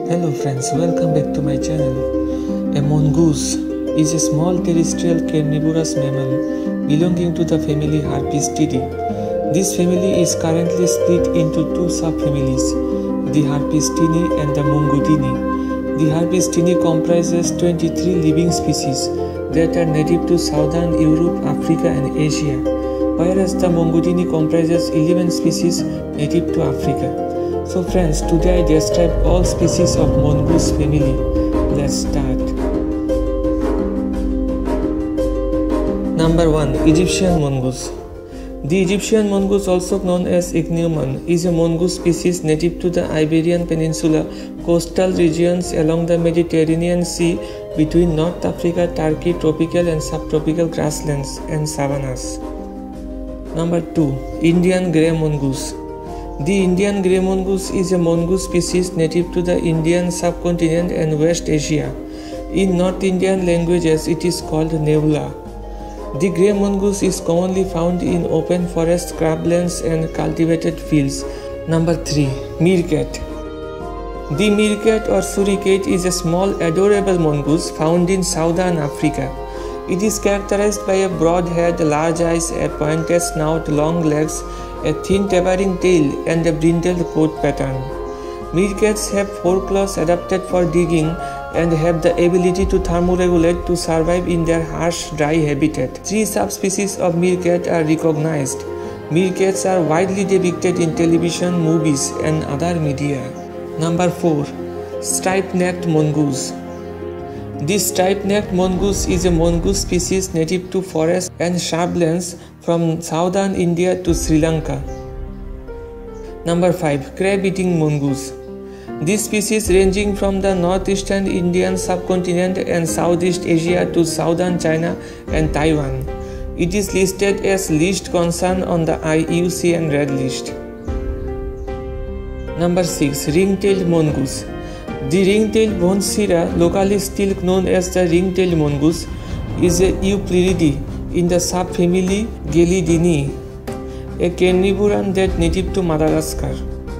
Hello friends, welcome back to my channel. A mongoose is a small terrestrial carnivorous mammal belonging to the family Harpistidae. This family is currently split into two subfamilies, the Harpistini and the Mongodini. The Harpistini comprises 23 living species that are native to southern Europe, Africa and Asia, whereas the Mongodini comprises 11 species native to Africa. So friends, today I describe all species of mongoose family. Let's start. Number 1. Egyptian mongoose. The Egyptian mongoose, also known as ichneumon, is a mongoose species native to the Iberian Peninsula, coastal regions along the Mediterranean Sea between North Africa, Turkey, tropical and subtropical grasslands and savannas. Number 2. Indian grey mongoose. The Indian grey mongoose is a mongoose species native to the Indian subcontinent and West Asia. In North Indian languages, it is called neula. The grey mongoose is commonly found in open forest, scrublands and cultivated fields. Number 3. Meerkat. The meerkat or suricate is a small adorable mongoose found in southern Africa. It is characterized by a broad head, large eyes, a pointed snout, long legs, a thin tapering tail and a brindled coat pattern. Meerkats have 4 claws adapted for digging and have the ability to thermoregulate to survive in their harsh, dry habitat. 3 subspecies of meerkat are recognized. Meerkats are widely depicted in television, movies and other media. Number 4. Striped-necked mongoose. This striped-necked mongoose is a mongoose species native to forests and shrublands from southern India to Sri Lanka. Number 5. Crab-eating mongoose. This species, ranging from the northeastern Indian subcontinent and Southeast Asia to southern China and Taiwan. It is listed as least concern on the IUCN Red List. Number 6. Ring-tailed mongoose. The ring-tailed Bonsira, locally still known as the ring-tailed mongoose, is a Eupleridae in the subfamily Gelidini, a carnivoran that native to Madagascar.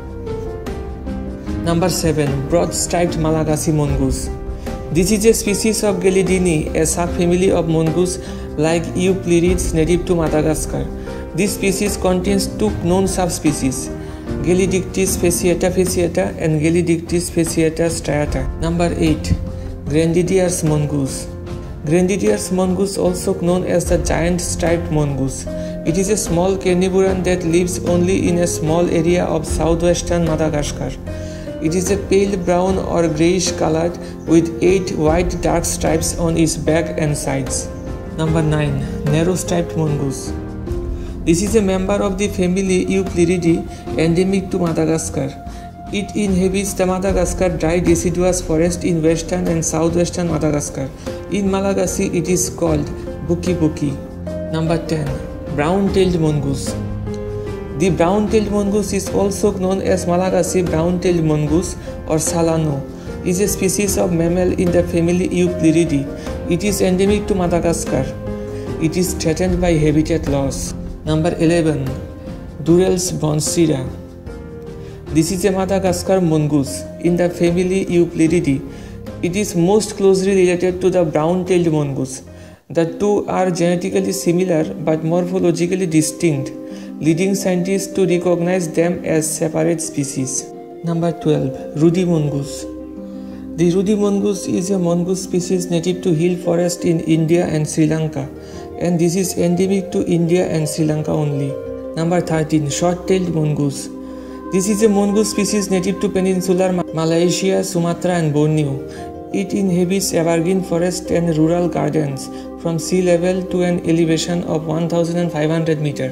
Number 7. Broad-striped Malagasy mongoose. This is a species of Gelidini, a subfamily of mongoose like Euplerids native to Madagascar. This species contains 2 known subspecies, Gelidictis fasciata and Gelidictis fasciata striata. Number 8. Grandidier's mongoose. Grandidier's mongoose, also known as the giant striped mongoose. It is a small carnivoran that lives only in a small area of southwestern Madagascar. It is a pale brown or greyish colored with 8 white dark stripes on its back and sides. Number 9. Narrow-striped mongoose. This is a member of the family Eupleridae endemic to Madagascar. It inhabits the Madagascar dry deciduous forest in western and southwestern Madagascar. In Malagasy, it is called buki-buki. Number 10. Brown-tailed mongoose. The brown-tailed mongoose is also known as Malagasy brown-tailed mongoose or Salano. It is a species of mammal in the family Eupleridae. It is endemic to Madagascar. It is threatened by habitat loss. Number 11. Durrell's Bonsira. This is a Madagascar mongoose in the family Eupleridae. It is most closely related to the brown-tailed mongoose. The two are genetically similar but morphologically distinct, leading scientists to recognize them as separate species. Number 12. Ruddy mongoose. The ruddy mongoose is a mongoose species native to hill forest in India and Sri Lanka, and this is endemic to India and Sri Lanka only. Number 13. Short-tailed mongoose. This is a mongoose species native to peninsular Malaysia, Sumatra and Borneo. It inhabits evergreen forest and rural gardens from sea level to an elevation of 1500 meters.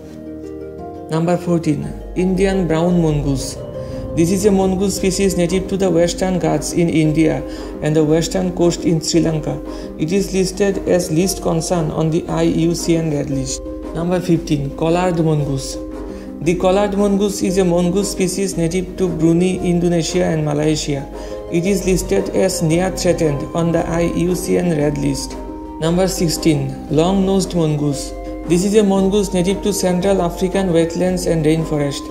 Number 14. Indian brown mongoose. This is a mongoose species native to the Western Ghats in India and the western coast in Sri Lanka. It is listed as least concern on the IUCN Red List. Number 15. Collared mongoose. The collared mongoose is a mongoose species native to Brunei, Indonesia and Malaysia. It is listed as near threatened on the IUCN Red List. Number 16. Long-nosed mongoose. This is a mongoose native to Central African wetlands and rainforest.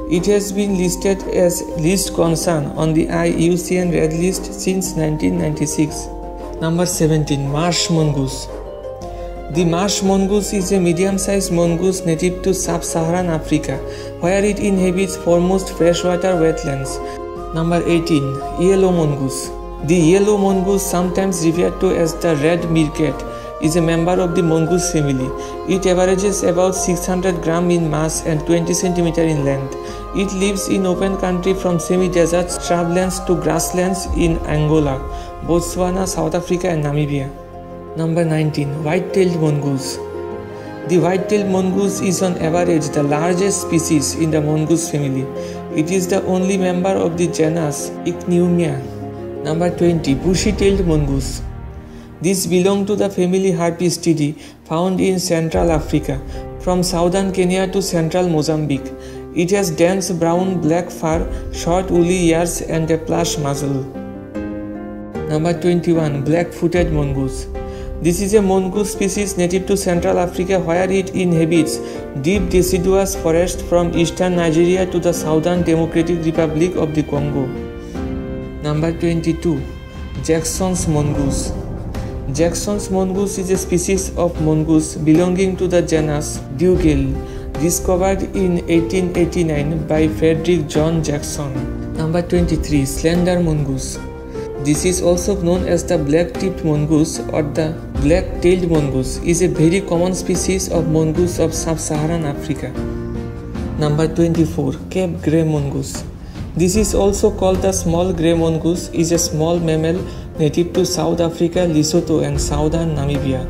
It has been listed as least concern on the IUCN Red List since 1996. Number 17. Marsh mongoose. The marsh mongoose is a medium-sized mongoose native to sub-Saharan Africa, where it inhabits foremost freshwater wetlands. Number 18. Yellow mongoose. The yellow mongoose, sometimes referred to as the red meerkat, is a member of the mongoose family. It averages about 600 grams in mass and 20 cm in length. It lives in open country from semi-desert shrublands to grasslands in Angola, Botswana, South Africa and Namibia. Number 19. White-tailed mongoose. The white-tailed mongoose is on average the largest species in the mongoose family. It is the only member of the genus Ichneumia. Number 20. Bushy-tailed mongoose. These belong to the family Harpistidae, found in Central Africa, from southern Kenya to central Mozambique. It has dense brown-black fur, short woolly ears and a plush muzzle. Number 21. Black-footed mongoose. This is a mongoose species native to Central Africa, where it inhabits deep deciduous forest from eastern Nigeria to the southern Democratic Republic of the Congo. Number 22. Jackson's mongoose. Jackson's mongoose is a species of mongoose belonging to the genus Dougal, discovered in 1889 by Frederick John Jackson. Number 23. Slender mongoose. This is also known as the black-tipped mongoose or the black-tailed mongoose, is a very common species of mongoose of sub-Saharan Africa. Number 24. Cape grey mongoose. This is also called the small grey mongoose, is a small mammal native to South Africa, Lesotho and southern Namibia.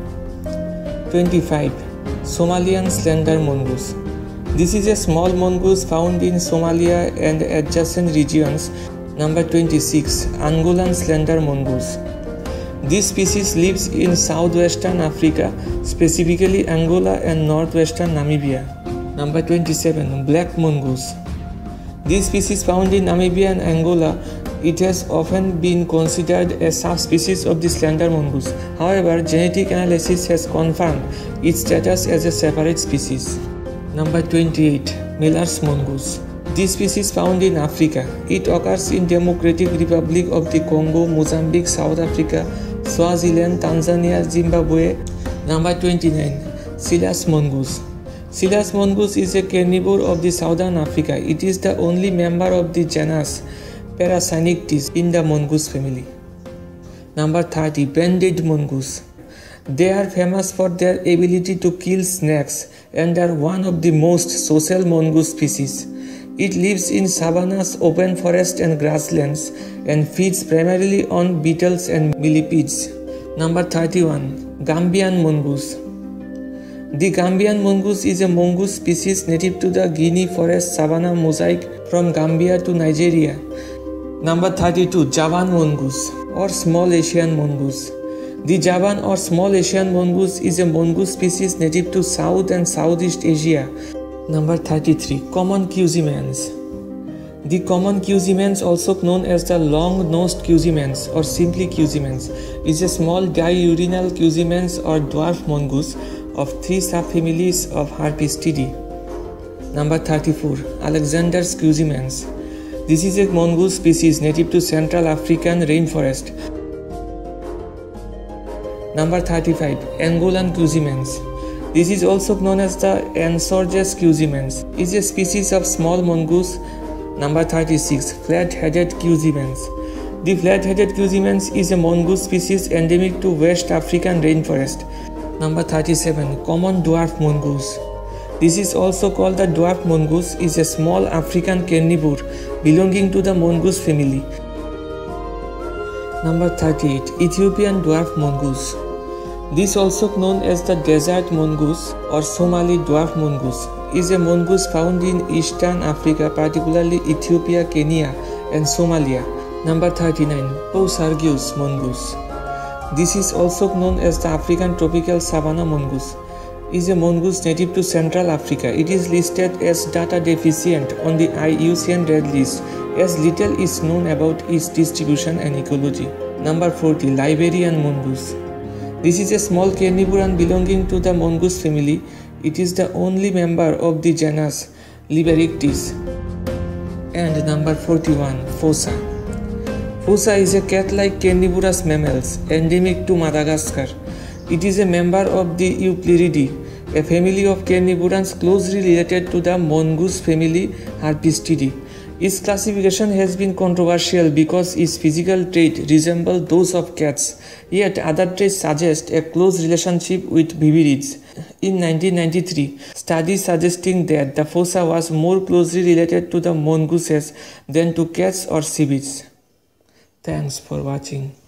25. Somalian slender mongoose. This is a small mongoose found in Somalia and adjacent regions. Number 26. Angolan slender mongoose. This species lives in southwestern Africa, specifically Angola and northwestern Namibia. Number 27. Black mongoose. This species found in Namibia and Angola. It has often been considered a subspecies of the slender mongoose. However, genetic analysis has confirmed its status as a separate species. Number 28. Miller's mongoose. This species found in Africa. It occurs in Democratic Republic of the Congo, Mozambique, South Africa, Swaziland, Tanzania, Zimbabwe. Number 29. Scillas mongoose. Scillas mongoose is a carnivore of the southern Africa. It is the only member of the genus Parasynictes in the mongoose family. Number 30. Banded mongoose. They are famous for their ability to kill snakes and are one of the most social mongoose species. It lives in savannas, open forest and grasslands and feeds primarily on beetles and millipedes. Number 31. Gambian mongoose. The Gambian mongoose is a mongoose species native to the Guinea forest savanna mosaic from Gambia to Nigeria. Number 32. Javan mongoose or small Asian mongoose. The Javan or small Asian mongoose is a mongoose species native to South and Southeast Asia. Number 33. Common cuzimans. The common cuzimans, also known as the long-nosed cuzimans or simply cuzimans, is a small diurnal cuzimans or dwarf mongoose of 3 subfamilies of Harpistidae. Number 34. Alexander's cuzimans. This is a mongoose species native to Central African rainforest. Number 35. Angolan cuzimans. This is also known as the Ansorges cuzimans. Is a species of small mongoose. Number 36. Flat-headed cuzimans. The flat-headed cuzimans is a mongoose species endemic to West African rainforest. Number 37. Common dwarf mongoose. This is also called the dwarf mongoose, is a small African carnivore belonging to the mongoose family. Number 38. Ethiopian dwarf mongoose. This, also known as the desert mongoose or Somali dwarf mongoose, is a mongoose found in eastern Africa, particularly Ethiopia, Kenya and Somalia. Number 39. Pausargius mongoose. This is also known as the African tropical savanna mongoose. Is a mongoose native to Central Africa. It is listed as data deficient on the IUCN Red List, as little is known about its distribution and ecology. Number 40. Liberian mongoose. This is a small carnivore and belonging to the mongoose family. It is the only member of the genus Liberictis. And number 41, Fossa. Fossa is a cat-like carnivorous mammal endemic to Madagascar. It is a member of the Eupleridae, a family of carnivores closely related to the mongoose family Herpestidae. Its classification has been controversial because its physical traits resemble those of cats, yet other traits suggest a close relationship with viverrids. In 1993, studies suggesting that the fossa was more closely related to the mongooses than to cats or civets. Thanks for watching.